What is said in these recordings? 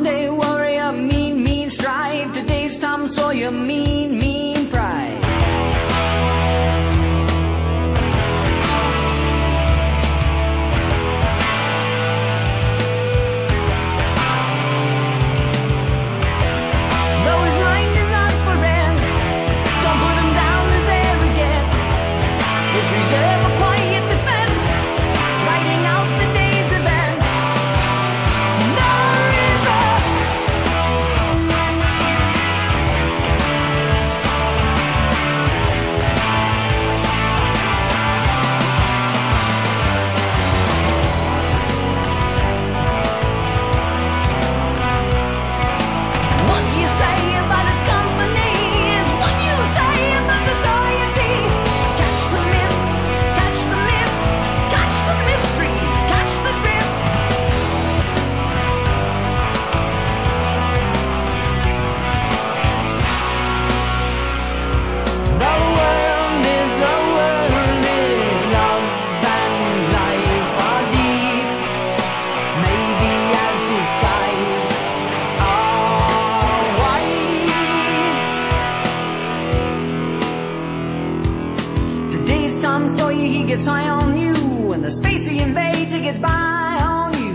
Monday warrior, mean, mean stride. Today's Tom Sawyer, mean, mean pride. Though his mind is not for rent, don't put him down as arrogant. His reserve a quiet defense, writing out the day's events. The river. What you say about his company is what you say about society. Catch the mist, catch the myth, catch the mystery, catch the drift. The world is love and life are deep. Maybe as his skies are wide. Today's Tom Sawyer, he gets high on you, and the space he invades, he gets by on you.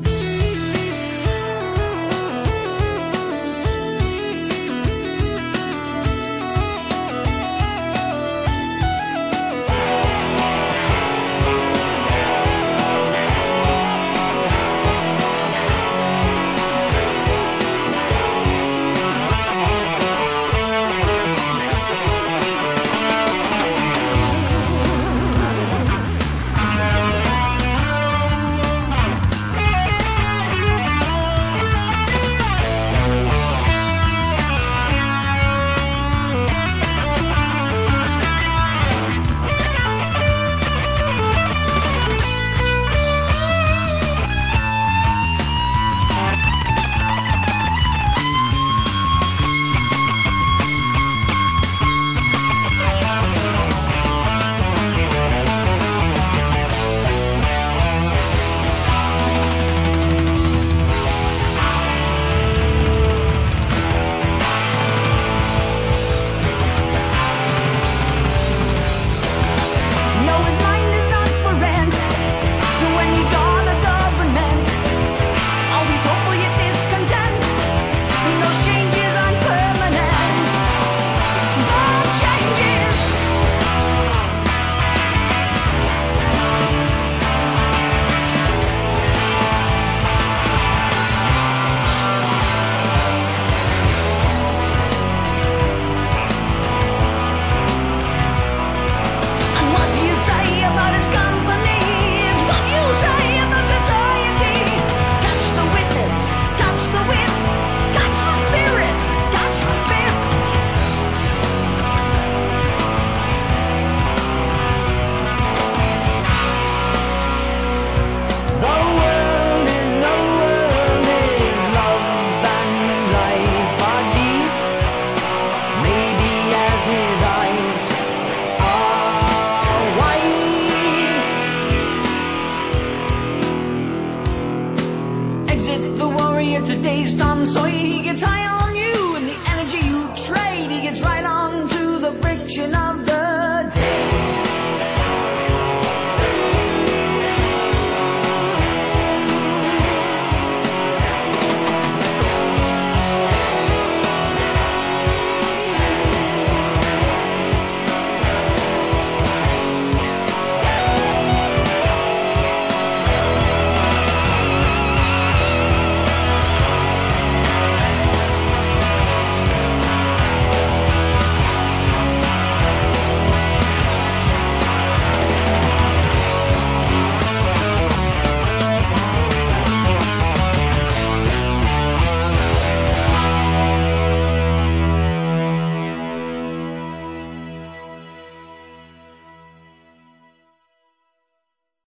No, his mind is not for rent. So when he got a government, always hopeful yet discontent. He knows changes aren't permanent, but changes. And what do you say about his company is what you say about society. Catch the witness, catch the wit, catch the spirit, catch the spit. The world is love and life are deep. Maybe as his eyes are wide. Exit the warrior, today's Tom Sawyer, he